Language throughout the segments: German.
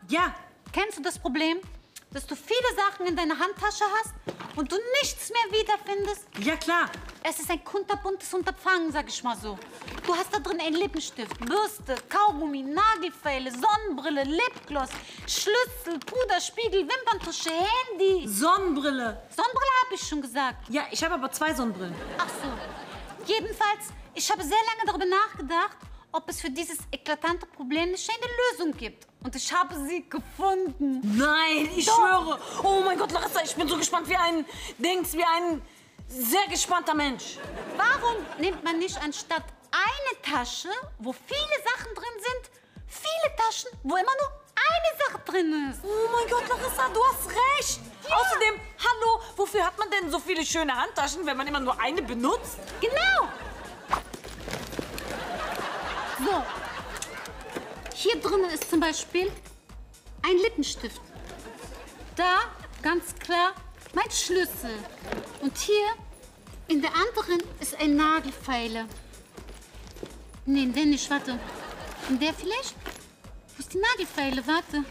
Ja. Kennst du das Problem, dass du viele Sachen in deiner Handtasche hast und du nichts mehr wiederfindest? Ja, klar. Es ist ein kunterbuntes Unterfangen, sag ich mal so. Du hast da drin einen Lippenstift, Bürste, Kaugummi, Nagelfeile, Sonnenbrille, Lipgloss, Schlüssel, Puderspiegel, Wimperntusche, Handy. Sonnenbrille. Sonnenbrille habe ich schon gesagt. Ja, ich habe aber 2 Sonnenbrillen. Ach so. Jedenfalls, ich habe sehr lange darüber nachgedacht, ob es für dieses eklatante Problem nicht eine Lösung gibt. Und ich habe sie gefunden. Nein, ich schwöre. Oh mein Gott, Larissa, ich bin so gespannt wie ein sehr gespannter Mensch. Warum nimmt man nicht anstatt eine Tasche, wo viele Sachen drin sind, viele Taschen, wo immer nur eine Sache drin ist? Oh mein Gott, Larissa, du hast recht. Ja. Außerdem, hallo, wofür hat man denn so viele schöne Handtaschen, wenn man immer nur eine benutzt? Genau. So. Hier drinnen ist zum Beispiel ein Lippenstift. Da, ganz klar, mein Schlüssel. Und hier in der anderen ist ein Nagelfeile. Nee, in der nicht, warte. In der vielleicht? Wo ist die Nagelfeile? Warte.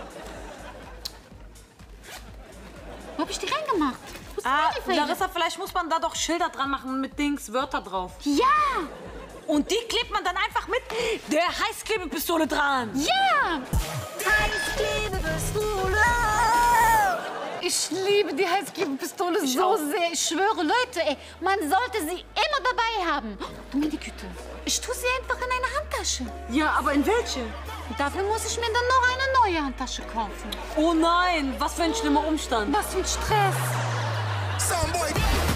Wo hab ich die reingemacht? Wo ist die Nagelfeile? Larissa, vielleicht muss man da doch Schilder dran machen mit Wörter drauf. Ja! Und die klebt man dann einfach mit der Heißklebepistole dran. Ja! Heißklebepistole! Ich liebe die Heißklebepistole so sehr. Ich schwöre, Leute, ey, man sollte sie immer dabei haben. Du meine Güte, ich tue sie einfach in eine Handtasche. Ja, aber in welche? Dafür muss ich mir dann noch eine neue Handtasche kaufen. Oh nein, was für ein schlimmer Umstand. Was für ein Stress.